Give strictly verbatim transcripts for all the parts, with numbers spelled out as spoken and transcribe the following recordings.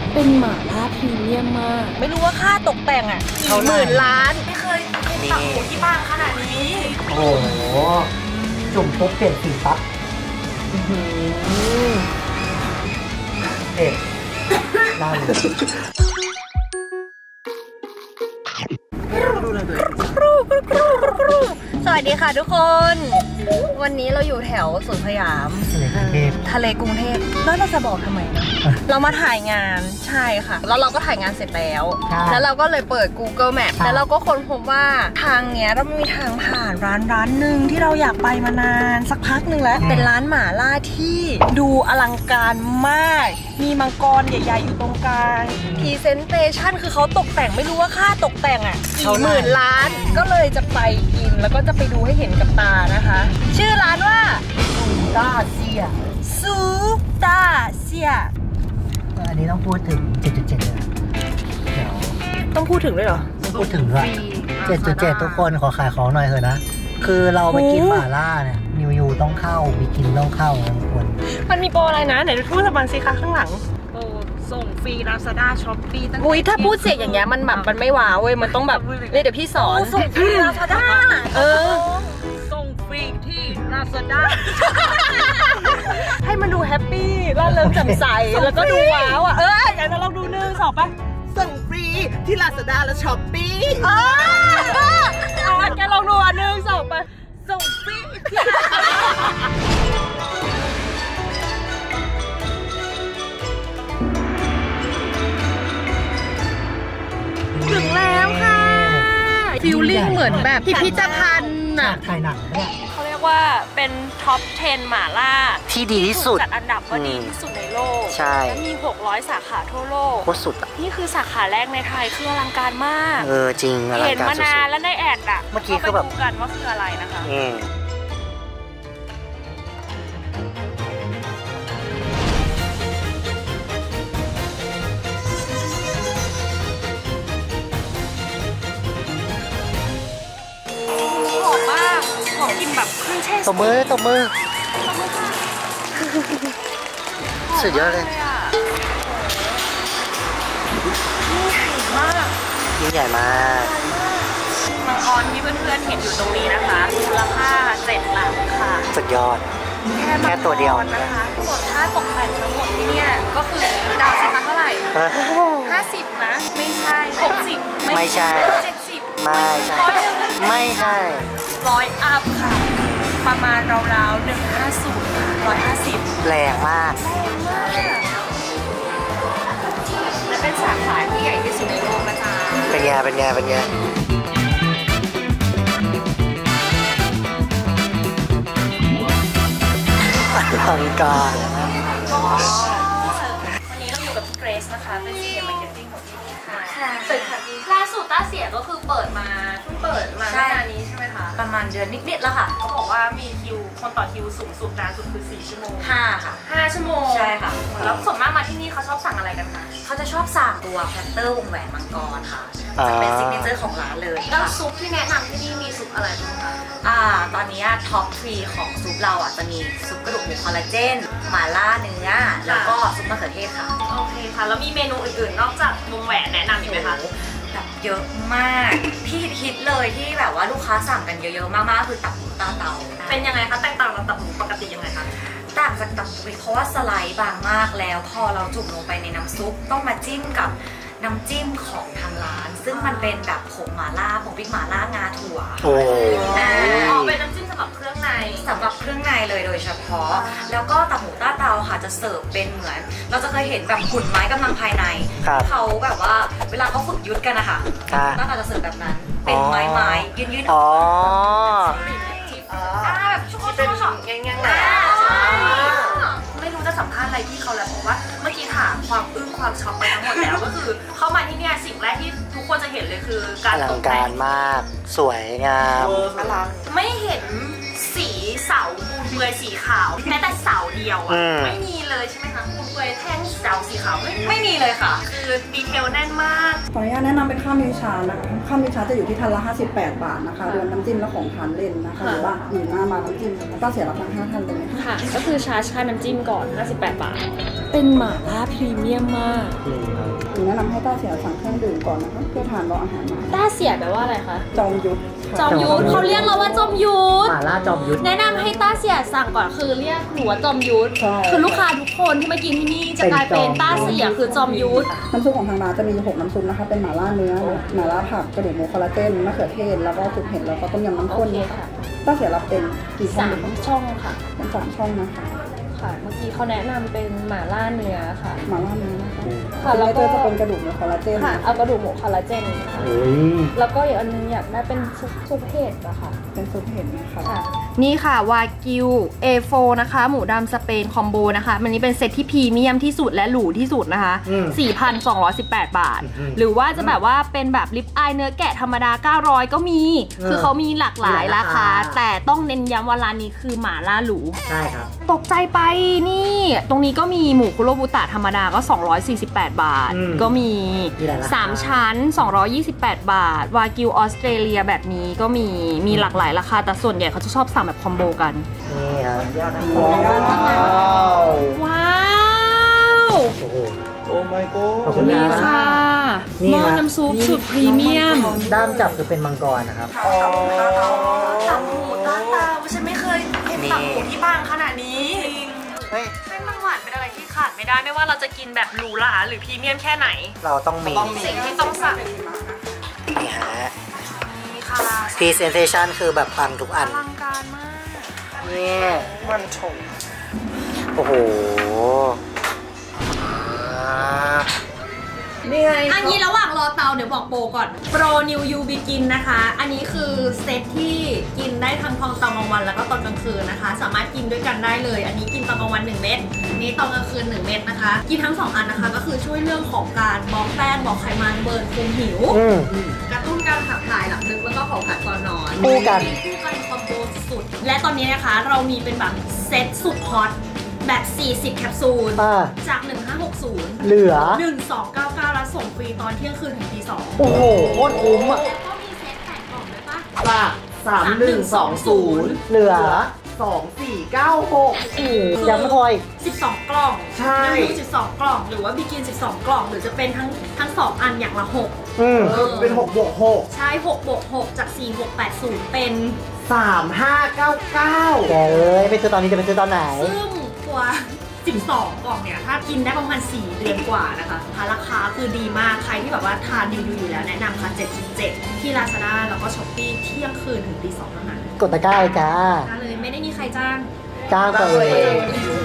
เป็นหม่าล่าพรีเมียมมากไม่รู้ว่าค่าตกแต่งอ่ะกี่หมื่นล้านไม่เคยตักหมูที่บ้านขนาดนี้โอ้โหจุ่มปุ๊บเปลี่ยนสีปั๊บเด็ดได้เลยสวัสดีค่ะทุกคน วันนี้เราอยู่แถวสวนสยามทะเลกรุงเทพแล้วเราจะบอกทำไมนะเรามาถ่ายงานใช่ค่ะแล้วเราก็ถ่ายงานเสร็จแล้วแล้วเราก็เลยเปิด Google Map แล้วเราก็ค้นพบว่าทางเนี้ยเรามีทางผ่านร้านร้านหนึ่งที่เราอยากไปมานานสักพักหนึ่งแล้วเป็นร้านหม่าล่าที่ดูอลังการมากมีมังกรใหญ่ๆอยู่ตรงกลางพรีเซนเตชันคือเขาตกแต่งไม่รู้ว่าค่าตกแต่งอ่ะกี่หมื่นล้านก็เลยจะไปกินแล้วก็จะไปดูให้เห็นกับตานะคะชื่อร้านว่าซูตาเซียซูตาเซียอันนี้ต้องพูดถึง เจ็ดจุดเจ็ด เลยเดี๋ยวต้องพูดถึงด้วยเหรอต้องพูดถึงด้วย เจ็ดจุดเจ็ด ทุกคนขอขายของหน่อยเถอะนะคือเราไปกินหม่าล่าเนี่ยนิวยูต้องเข้ามีกินต้องเข้านะทุกคนมันมีโปรอะไรนะไหนพูดสปันสิคะข้างหลังโปรส่งฟรี Lazada Shopee ตั้งแต่อุ้ยถ้าพูดเสียงอย่างเงี้ยมันแบบมันไม่ว้าวเว้ยมันต้องแบบเดี๋ยวพี่สอนส่งฟรี Lazada เออส่งฟรีที่ Lazada ให้มันดูแฮปปี้ร่าเริงแจ่มใสแล้วก็ดูว้าวอ่ะเอออยากจะลองดูหนึ่งสองไปส่งฟรีที่ Lazada และ Shopee เออเอาแกลองดูอ่ะหนึ่งสองไปส่งฟรีที่ถึงแล้วค่ะฟิลลิ่งเหมือนแบบพิพิธภัณฑ์น่ะถ่ายหนังเนี่ยเขาเรียกว่าเป็นท็อปสิบหม่าล่าที่ดีที่สุดจัดอันดับว่าดีที่สุดในโลกใช่และมีหกร้อยสาขาทั่วโลกโคตรสุดอ่ะนี่คือสาขาแรกในไทยคืออลังการมากเออจริงอลังการเห็นมานานแล้วในแอดอ่ะเมื่อกี้คือแบบดูกันว่าคืออะไรนะคะของกินแบบเครื่องเทศตบมือตบมือสุดยอดเลยยิ่งใหญ่มากมังกรที่เพื่อนๆเห็นอยู่ตรงนี้นะคะมูลค่าเจ็ดหลักค่ะสุดยอดแค่ตัวเดียวนะคะส่วนค่าตกแต่งทั้งหมดที่เนี่ยก็คือดาวสิคะเท่าไหร่ห้าสิบนะไม่ใช่หกสิบไม่ใช่เจ็ดสิบไม่ใช่ไม่ใช่ร้อยอัพค่ะประมาณราวๆหนึ่งห้าศูนย์ร้อยห้าสิบแรงมากแรงมากและเป็นสาขาที่ใหญ่ที่สุดในโลกนะจ๊ะเป็นไงเป็นไงเป็นไงอลังการวันนี้เราอยู่กับพี่เกรซนะคะเป็นซีเอ็มมาร์เก็ตติ้งของที่นี่ค่ะตึกค่ะล่าสุดต้าเสียก็คือเปิดมาเพิ่งเปิดมาไม่นานนี้ใช่ไหมคะประมาณเดือนนิดๆแล้วค่ะเขาบอกว่ามีคิวคนต่อคิวสูงสุดนานสุดคือสี่ชั่วโมงห้าค่ะห้าชั่วโมงใช่ค่ะแล้วส่วนมากมาที่นี่เขาชอบสั่งอะไรกันคะเขาจะชอบสั่งตัวแพนเตอร์วงแหวนมังกรค่ะจะเป็นซิกเนเจอร์ของร้านเลยแล้วซุปที่แนะนำที่นี่มีซุปอะไรบ้างคะอ่าตอนนี้ท็อปทรีของซุปเราอ่ะจะมีซุปกระดูกหมูคอลลาเจนหม่าล่าเนื้อแล้วก็ซุปมะเขือเทศค่ะโอเคค่ะแล้วมีเมนูอื่นๆนอกจากวงแหวนแนะนำอีกไหมคะแบบเยอะมากที่ฮิตเลยที่แบบว่าลูกค้าสั่งกันเยอะๆมากๆคือตับหมูตาเตาเป็นยังไงคะแตกต่างจากตับหมูปกติยังไงคะต่างจากตับหมูเพราะว่าสไลด์บางมากแล้วพอเราจุ่มลงไปในน้ำซุปต้องมาจิ้มกับน้ำจิ้มของทางร้านซึ่งมันเป็นแบบผงหม่าล่าผงพริกหม่าล่างาถั่วโอ้เอาเป็นน้ำจิ้มสำหรับเครื่องในสำหรับเครื่องในเลยโดยเฉพาะแล้วก็ตับหมูต้าเตาค่ะจะเสิร์ฟเป็นเหมือนเราจะเคยเห็นแบบหุ่นไม้กำลังภายในเขาแบบว่าเวลาเขาฝึกยุทธกันนะคะต้าเตาจะเสิร์ฟแบบนั้นเป็นไม้ไม้ยืนยืนอ๋อแบบชุกชุกช่องยังยังไม่รู้จะสัมภาษณ์อะไรที่เขาแล้วบอกว่าเมื่อกี้ถามความอึ้งความช็อกไปทั้งหมดแล้วก็คือเข้ามาที่เนี่ยสิ่งแรกที่ทุกคนจะเห็นเลยคือการตกแต่งมากสวยงามไม่เห็นสีเสาบูนเปลือยสีขาวแม้แต่เสาเดียวอ่ะไม่มีเลยใช่ไหมคะคุณเปลือยแท่งเสาสีขาวไม่ไม่มีเลยค่ะคือดีเทลแน่นมากขออนุญาตแนะนำเป็นข้าวมิวชานะคะข้าวมิวชาจะอยู่ที่ทันละห้าสิบแปดบาทนะคะรวมน้ำจิ้มและของทานเล่นนะคะหรือว่าอยู่หน้ามาน้ำจิ้มแล้วก็เสียรับทั้งห้าท่านเลยนะคะค่ะก็คือชาร์จค่าน้ำจิ้มก่อนห้าสิบแปดบาทเป็นหม่าล่าพรีเมียมมากแนะนำให้ต้าเสียสั่งเครื่องดื่มก่อนนะคะเพื่อทานรออาหารมาต้าเสียแปลว่าอะไรคะจอมยุทธจอมยุทธเขาเรียกเราว่าจอมยุทธหม่าล่าจอมยุทธแนะนำให้ต้าเสียสั่งก่อนคือเรียกหนูว่าจอมยุทธคือลูกค้าทุกคนที่มากินที่นี่จะกลายเป็นต้าเสียคือจอมยุทธน้ำซุปของทางร้านจะมีหกน้ำซุปนะคะเป็นหม่าล่าเนื้อหม่าล่าผักกระดูกหมูคอลลาเจนมะเขือเทศแล้วก็ซุปเห็ดแล้วก็ต้มยำน้ำข้นค่ะต้าเสียรับเป็นกี่ช่องช่องค่ะเป็นสามช่องนะคะค่ะเมื่อกี้เขาแนะนำเป็นหม่าล่าเนื้อค่ะหม่าล่าเนื้อนะคะค่ะแล้วก็จะเป็นกระดูกหมูคอลลาเจนค่ะเอากระดูกหมูคอลลาเจนค่ะแล้วก็อีกอันนึงอยากได้เป็นซุปเห็ดอะค่ะเป็นซุปเห็ดค่ะนี่ค่ะวากิว เอ โฟร์ นะคะหมูดำสเปนคอมโบนะคะมันนี้เป็นเซตที่พรีเมียมที่สุดและหรูที่สุดนะคะ สี่พันสองร้อยสิบแปด บาทหรือว่าจะแบบว่าเป็นแบบลิปอายเนื้อแกะธรรมดาเก้าร้อยก็มีคือเขามีหลากหลายราคาแต่ต้องเน้นย้ำว่าร้านนี้คือหม่าล่าหรูใช่ครับตกใจไปนี่ตรงนี้ก็มีหมูคุโรบุตะธรรมดาก็สองร้อยสี่สิบแปดบาทก็มีสามชั้นสองร้อยยี่สิบแปดบาทวากิวออสเตรเลียแบบนี้ก็มีมีหลากหลายราคาแต่ส่วนใหญ่เขาจะชอบสั่งแบบคอมโบกันนี่ครับว้าวโอ้ my god ขอบคุณค่ะหม้อน้ำซุปสุดพรีเมียมด้ามจับคือเป็นมังกรนะครับตับหมูตาตาฉันไม่เคยเห็นตับหมูที่บางขนาดนี้เส้นมันหวานเป็นอะไรที่ขาดไม่ได้ไม่ว่าเราจะกินแบบหรูหราหรือพรีเมียมแค่ไหนเราต้องมีสิ่งที่ต้องสั่งนี่ฮะพรีเซนเทชันคือแบบปังทุกอันอลังการมากนี่มันชงโอ้โหนี่ไงอันนี้ระหว่างรอเตาเดี๋ยวบอกโปรก่อนโปร New You Begin นะคะอันนี้คือเซตที่กินได้ทั้งตอนกลางวันแล้วก็ตอนกลางคืนนะคะสามารถกินด้วยกันได้เลยอันนี้กินตอนกลางวันหนึ่งเม็ดนี้ตอนกลางคืนหนึ่งเม็ดนะคะกินทั้งสองอันนะคะก็คือช่วยเรื่องของการบล็อกแป้งบล็อกไขมันเบิร์นคุมหิวกระตุ้นการขับถ่ายหลับลึกแล้วก็ของขัดก่อนนอนคู่กันคู่กันคอมโบสุดและตอนนี้นะคะเรามีเป็นแบบเซตสุดฮอตแบบสี่สิบแคปซูลจากหนึ่งพันห้าร้อยหกสิบเหลือหนึ่งพันสองร้อยเก้าสิบเก้าแล้วส่งฟรีตอนเที่ยงคืนถึงตีสองโอ้โหโคตรคุ้มอ่ะแล้วก็มีเซตแปดกล่องด้วยปะจากสามหนึ่งสองศูนย์เหลือสองสี่เก้าหกโอ้ยังไม่พออีกสิบสองกล่องใช่สิบสองกล่องหรือว่าบิกินสิบสองกล่องหรือจะเป็นทั้งทั้งสองอันอย่างละหกอืมเป็นหกบวกหกใช่หกบวกหกจากสี่หกแปดศูนย์เป็นสามห้าเก้าเก้าแกเอ้ยไปซื้อตอนนี้จะไปซื้อตอนไหนซึ่งตัวสิบสองกล่องเนี่ยถ้ากินได้ประมาณสี่เดือนกว่านะคะราคาคือดีมากใครที่แบบว่าทานดิวอยู่แล้วแนะนำค่ะเจ็ดจุดเจ็ดที่ Lazada แล้วก็ Shopee เที่ยงคืนถึงตีสองเท่านั้นกดตะกร้าเลยจ้าเลยไม่ได้มีใครจ้างจ้างตัวเอง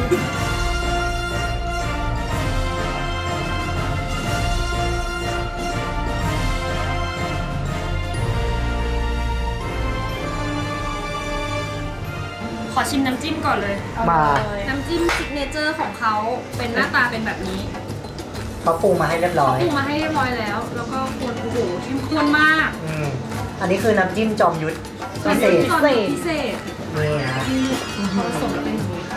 ขอชิมน้ำจิ้มก่อนเลยมาน้ำจิ้มซิกเนเจอร์ของเขาเป็นหน้าตาเป็นแบบนี้เขาปรุงมาให้เรียบร้อยปรุงมาให้เรียบร้อยแล้วแล้วก็คนโอ้โหเข้มข้นมากอืมอันนี้คือน้ำจิ้มจอมยุทธพิเศษพิเศษนี่นะผสมเป็นอย่างนี้ค่ะ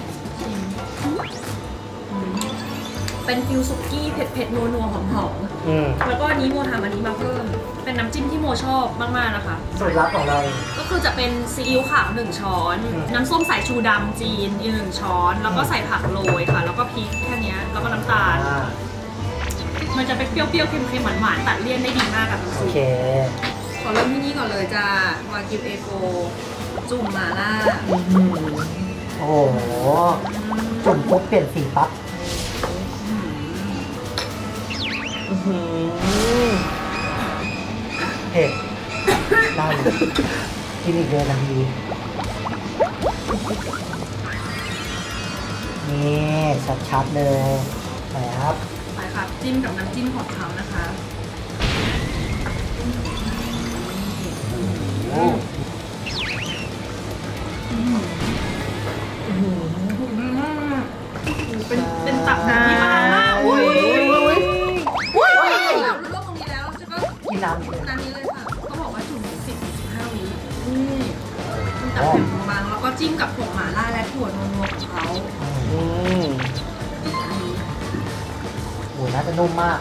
เป็นฟิวสุกี้เผ็ดเผ็ดนัวนัวหอมหอมแล้วก็อันนี้โมทำอันนี้มาเพิ่มเป็นน้ำจิ้มที่โมชอบมากๆนะคะสูตรลับของเราก็คือจะเป็นซีอิ๊วขาวหนึ่งช้อนน้ำส้มสายชูดำจีนอีกหนึ่งช้อนแล้วก็ใส่ผักโรยค่ะแล้วก็พริกแค่นี้แล้วก็น้ำตาลมันจะเป็นเปรี้ยวๆเค็มๆหวานๆตัดเลี่ยนได้ดีมากกับน้ำซุปขอเริ่มที่นี่ก่อนเลยจ้าวากิวเอโฟจุ่มมาล่าโอ้โหจุ่มปุ๊บเปลี่ยนสีปั๊บเผ็ดได้เลยกินอีกเลยทันทีนี่ชัดๆเลยไปครับไปครับจิ้มกับน้ำจิ้มของเขานะคะเป็นเป็นตับที่บางมากอุ้ยอุ้ยรอบตรงนี้แล้วจะก็กินน้ำน้ำนี้เลยค่ะเขาบอกว่าจุ่มสิบถึงสิบห้าวินี่เป็นตับแบบบางแล้วก็จจิ้มกับผงหม่าล่าและถั่วนัวๆของเขาอืมโอ้ยน่าจะนุ่มมาก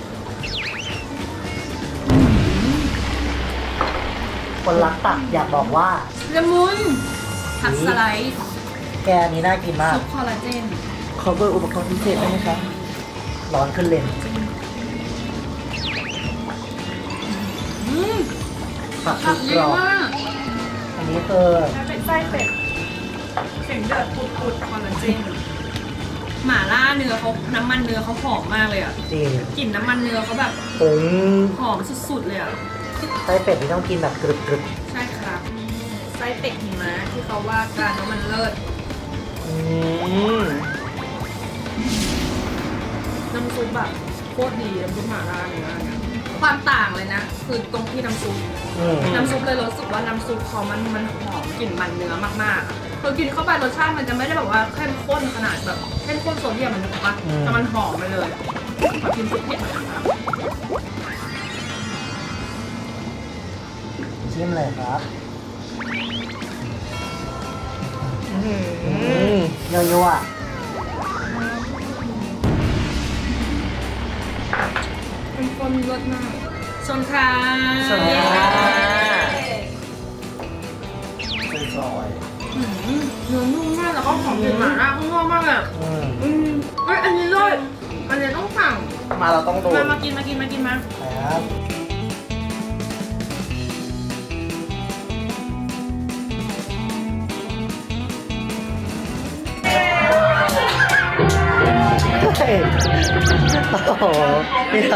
คนรักตักอยากบอกว่าละมุนผักสไลด์แกนี้น่ากินมากซุปคอลลาเจนขอเบอร์อุปกรณ์พิเศษได้ไหมคะร้อนขึ้นเลนอืมผักผัคืกอกดีรอบมากอันนี้คือเป็นไส้เป็ดเสียงเดือดปุดๆคอลลาเจนหม่าล่าเนื้อเขาน้ำมันเนื้อเขาหอมมากเลยอ่ะจริงกลิ่นน้ำมันเนื้อเขาแบบผงหอมสุดๆเลยอ่ะไส้เป็ดที่ต้องกินแบบกรึบใช่ครับไส้เป็ดหิมะที่เขาว่าการว่ามันเลิศอืมน้ำซุปแบบโคตรดีน้ำซุปหม่าล่าเนื้อเนี่ยความต่างเลยนะคือตรงที่น้ำซุปๆอืมน้ำซุปเลยรู้สึกว่าน้ำซุปเขามันมันหอมกลิ่นมันเนื้อมากๆอะคือกินเข้าไปรสชาติมันจะไม่ได้แบบว่าเข้มข้นขนาดแบบเข้มข้นโซเดียมมันนึกออกปะแต่มันหอมไปเลยขอกินซุปเผ็ดหน่อยนะครับชิมเลยครับอืมยัวเป็นคนรสมากชนค่ะสวัสดีค่ะซอยอืมเนื้อนุ่มมากแล้วก็หอมกลิ่นหม่าล่าข้างนอกมากเลยอะๆอืมอืมเฮ้ยอันนี้เลยอันนี้ต้องสั่งมาเราต้องโดนมามากินมากินมากินมาครับเฮ้ยโอ้โหนี่ครับ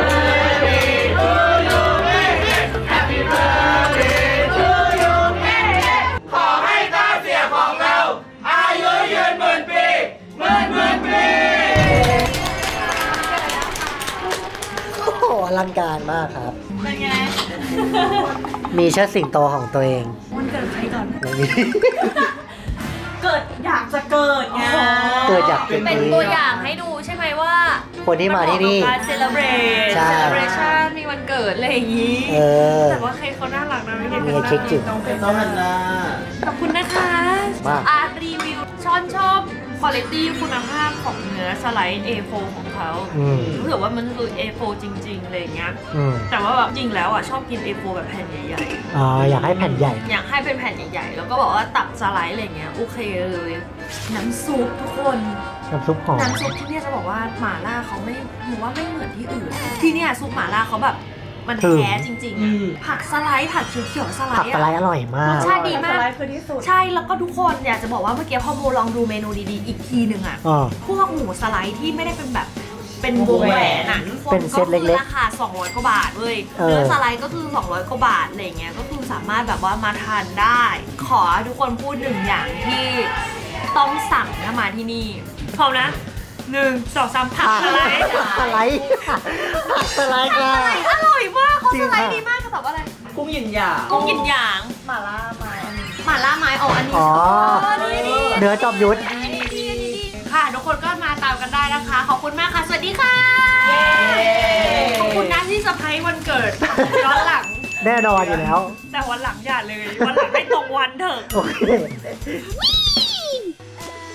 โอ้โหอลังการมากครับเป็นไงมีเชิดสิงโตของตัวเองมันเกิดใครก่อนไม่มีเกิดอยากจะเกิดไงเกิดอยากเป็นเป็นตัวอย่างให้ดูใช่ไหมว่าคนที่มาที่นี่การเซเลบรตใช่เซเลบรชันมีวันเกิดอะไรอย่างนี้เออแต่ว่าใครเขาน่ารักนะไม่ได้มีเค้กจิ๋วน้องเป็นต้องหันหน้าขอบคุณนะคะมากอาร์ตรีวิวชอนชอบคุณภาพคุณภาพของเนื้อสไลด์ เอ โฟร์ ของเขาอืมรู้สึกว่ามันคือ เอ โฟร์ จริงๆอะไรอย่างเงี้ยอืมแต่ว่าแบบจริงแล้วอ่ะชอบกิน เอ โฟร์ แบบแผ่นใหญ่ๆอ๋ออยากให้แผ่นใหญ่อยากให้เป็นแผ่นใหญ่ๆ แล้วก็บอกว่าตักสไลด์อะไรเงี้ยโอเคเลย น้ำซุปทุกคนน้ำซุปหอมน้ำซุปที่เนี่ยจะบอกว่าหม่าล่าเขาไม่หนูว่าไม่เหมือนที่อื่น ที่เนี่ยซุปหม่าล่าเขาแบบมันแท้จริงๆอะผักสไลด์ผักเขียวๆสไลผักด์สไลอะด์อร่อยมาร กสชาติดีมากสไลด์คือที่สุดใช่แล้วก็ทุกคนอยากจะบอกว่าเมื่อกี้พอโมลองดูเมนูดีๆอีกทีหนึ่งอะอ๋อพวกหมูสไลด์ที่ไม่ได้เป็นแบบเป็นวงแหวนอะเป็นเซตเล็กๆราคาสองร้อยกว่าบาทเว้ยเออเนื้อสไลด์ก็คือสองร้อยกว่าบาทอะไรเงี้ยก็คือสามารถแบบว่ามาทานได้ ขอทุกคนพูดหนึ่งอย่างที่ต้องสั่งถ้ามาที่นี่พร้อมนะหนึ่งสองสามผักสไลด์ผักสไลด์ผักสไลด์ค่ะอร่อยมากเขาจริสงไลค่ะด์ดีมากเขาตอบว่าอะไรกุ้งหยินหยางกุ้งกินหยางหม่าล่าไม้หม่าล่าไม้อ๋ออันนี้อ๋อนี่นี่เนื้อจอมยุทธนี่นี่นี่นี่ค่ะทุกคนก็มาตามกันได้นะคะ ขอบคุณมากค่ะ สวัสดีค่ะ ขอบคุณนะที่เซอร์ไพรส์วันเกิดย้อนหลังแน่นอนอยู่แล้วแต่วันหลังอย่าเลย วันหลังให้ตรงวันเถอะโอเค